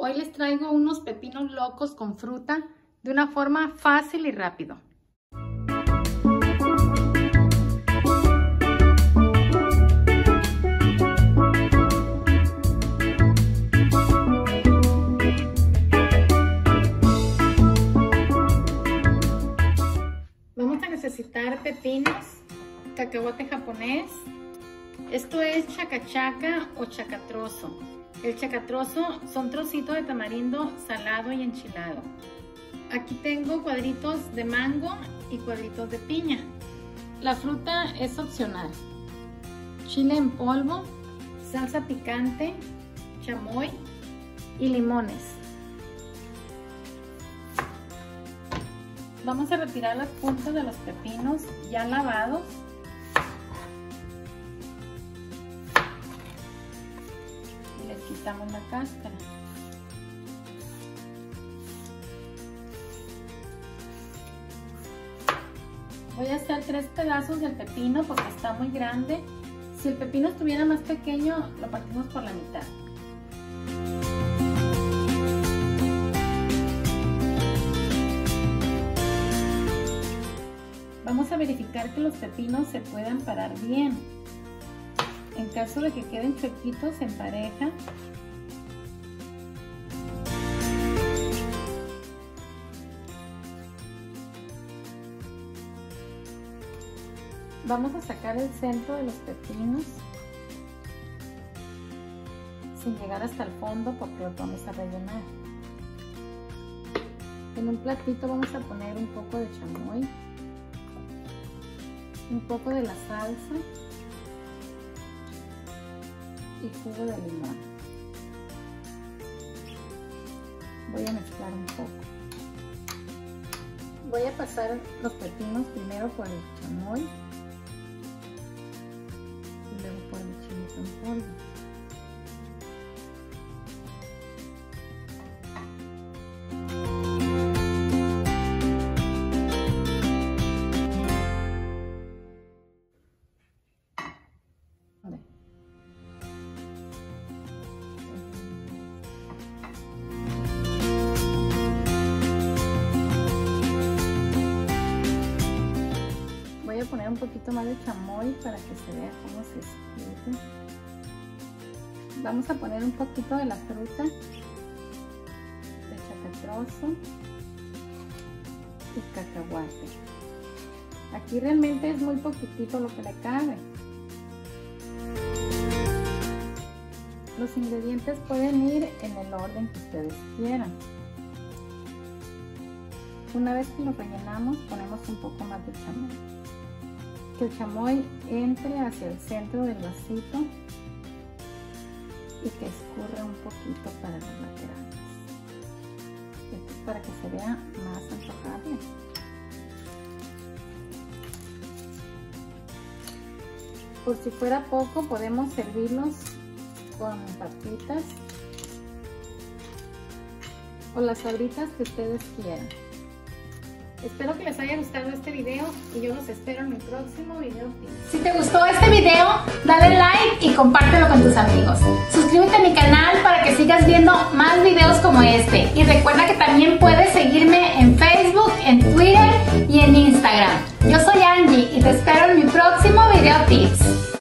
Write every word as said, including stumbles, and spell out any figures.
Hoy les traigo unos pepinos locos con fruta de una forma fácil y rápido. Vamos a necesitar pepinos, cacahuate japonés. Esto es chacachaca o chacatrozo. El chacatrozo son trocitos de tamarindo salado y enchilado. Aquí tengo cuadritos de mango y cuadritos de piña. La fruta es opcional. Chile en polvo, salsa picante, chamoy y limones. Vamos a retirar las puntas de los pepinos ya lavados. Y les quitamos la cáscara. Voy a hacer tres pedazos del pepino porque está muy grande. Si el pepino estuviera más pequeño, lo partimos por la mitad. Vamos a verificar que los pepinos se puedan parar bien. En caso de que queden chuequitos, se empareja. Vamos a sacar el centro de los pepinos sin llegar hasta el fondo porque los vamos a rellenar. En un platito vamos a poner un poco de chamoy, un poco de la salsa y jugo de limón. Voy a mezclar un poco. Voy a pasar los pepinos primero por el chamoy y luego por el chilito en polvo. Voy a poner un poquito más de chamoy para que se vea cómo se escurre. Vamos a poner un poquito de la fruta de chacatrozo y cacahuate. Aquí realmente es muy poquitito lo que le cabe. Los ingredientes pueden ir en el orden que ustedes quieran. Una vez que los rellenamos, ponemos un poco más de chamoy. Que el chamoy entre hacia el centro del vasito y que escurra un poquito para los laterales. Esto es para que se vea más antojable. Por si fuera poco, podemos servirlos con papitas o las sabritas que ustedes quieran. Espero que les haya gustado este video y yo los espero en mi próximo video. Si te gustó este video, dale like y compártelo con tus amigos. Suscríbete a mi canal para que sigas viendo más videos como este. Y recuerda que también puedes seguirme en Facebook, en Twitter y en Instagram. Yo soy Angie y te espero en mi próximo video tips.